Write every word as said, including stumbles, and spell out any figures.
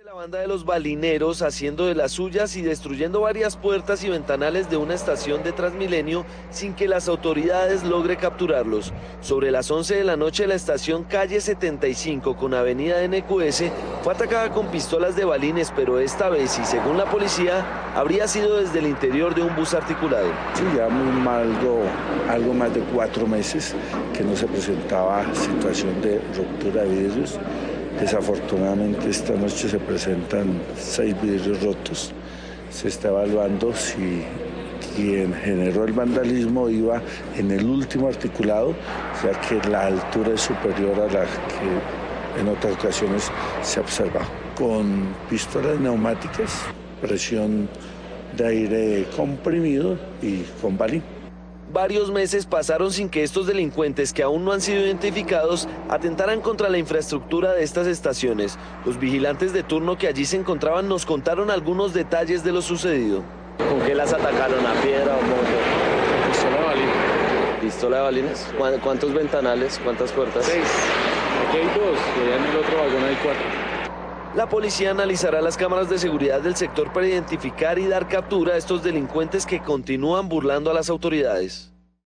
La banda de los balineros haciendo de las suyas y destruyendo varias puertas y ventanales de una estación de Transmilenio sin que las autoridades logren capturarlos. Sobre las once de la noche la estación calle setenta y cinco con avenida N Q S fue atacada con pistolas de balines, pero esta vez, y según la policía, habría sido desde el interior de un bus articulado. Sí, ya muy algo, algo más de cuatro meses que no se presentaba situación de ruptura de vidrios. Desafortunadamente esta noche se presentan seis vidrios rotos. Se está evaluando si quien generó el vandalismo iba en el último articulado, ya que la altura es superior a la que en otras ocasiones se ha observado. Con pistolas neumáticas, presión de aire comprimido y con balín. Varios meses pasaron sin que estos delincuentes, que aún no han sido identificados, atentaran contra la infraestructura de estas estaciones. Los vigilantes de turno que allí se encontraban nos contaron algunos detalles de lo sucedido. ¿Con qué las atacaron? ¿A piedra o moto? Pistola de balines. ¿Pistola de balines? ¿Cuántos ventanales? ¿Cuántas puertas? Seis. Aquí hay dos y allá en el otro vagón hay cuatro. La policía analizará las cámaras de seguridad del sector para identificar y dar captura a estos delincuentes que continúan burlando a las autoridades.